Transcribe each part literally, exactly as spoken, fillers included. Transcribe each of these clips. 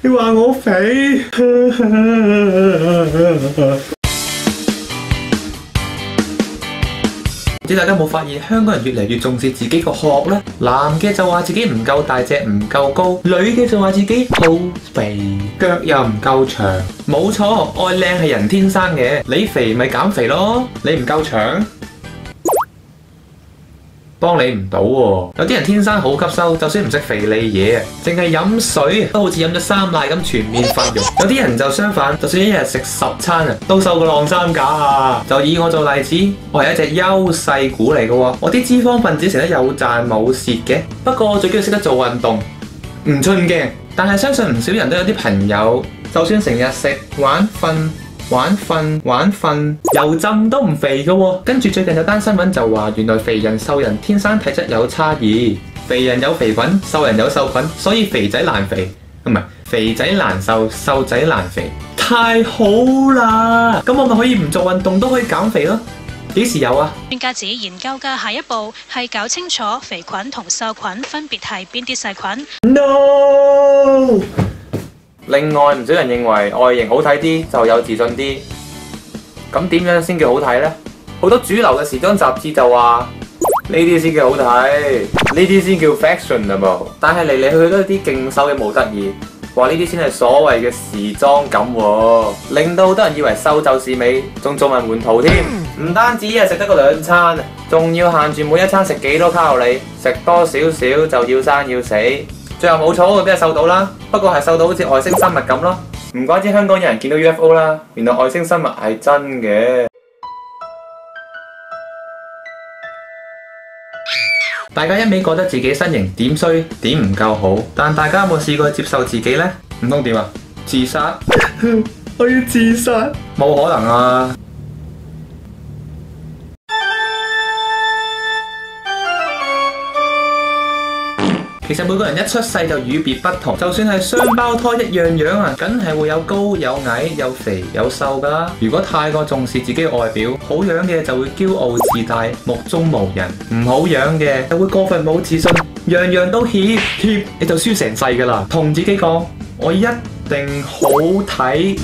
你話我肥？唔知大家有冇發現香港人越嚟越重視自己個殼呢？男嘅就話自己唔夠大隻唔夠高，女嘅就話自己好肥，腳又唔夠長。冇錯，愛靚係人天生嘅，你肥咪減肥咯，你唔夠長，幫你唔到喎。有啲人天生好吸收，就算唔食肥膩嘢，淨係飲水都好似飲咗三奶咁全面發育。有啲人就相反，就算一日食十餐啊，都瘦過晾衫架啊。就以我做例子，我係一隻優勢股嚟嘅喎，我啲脂肪分子成日有賺冇蝕嘅。不過最緊要識得做運動，唔出鏡。但係相信唔少人都有啲朋友，就算成日食玩瞓。玩瞓玩瞓，油浸都唔肥嘅喎。跟住最近有單新聞就話，原來肥人瘦人天生體質有差異，肥人有肥菌，瘦人有瘦菌，所以肥仔難肥，唔係肥仔難瘦，瘦仔難肥。太好啦！咁我咪可以唔做運動都可以減肥咯？幾時有啊？ 專家指研究嘅下一步係搞清楚肥菌同瘦菌分別係邊啲細菌。 No！另外，唔少人認為外形好睇啲就有自信啲，咁點樣先叫好睇呢？好多主流嘅時裝雜誌就話呢啲先叫好睇，呢啲先叫 fashionable。但係嚟嚟去去都係啲勁瘦嘅模特兒，話呢啲先係所謂嘅時裝感喎，令到好多人以為瘦就是美，仲做埋門徒添。唔單止一日食得個兩餐，仲要限住每一餐食幾多卡路里，食多少少就要生要死。最後冇錯會俾人瘦到啦，不過係瘦到好似外星生物咁咯。唔怪之香港有人見到 U F O 啦，原來外星生物係真嘅。大家一味覺得自己身形點衰點唔夠好，但大家有冇試過接受自己呢？唔通點啊？自殺？我要自殺？冇可能啊！其實每個人一出世就與別不同，就算係雙胞胎一樣樣啊，梗係會有高有矮有肥有瘦噶啦。如果太過重視自己嘅外表，好樣嘅就會驕傲自大、目中無人；唔好樣嘅就會過分冇自信，樣樣都怯怯，你就輸成世噶啦。同自己講，我一定好睇。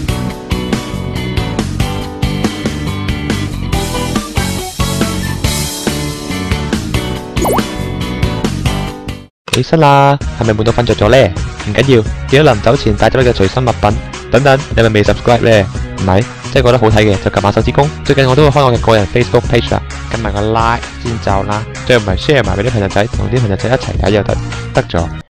起身啦，係咪悶到瞓着咗呢？唔緊要，記得臨走前帶咗你嘅隨身物品。等等，你係咪未 subscribe 呢？唔係，即係覺得好睇嘅就撳下手指公。最近我都會開我嘅個人 Facebook page 啦，撳埋個 like 先走啦。再唔係 share 埋俾啲朋友仔，同啲朋友仔一齊睇又得，得咗。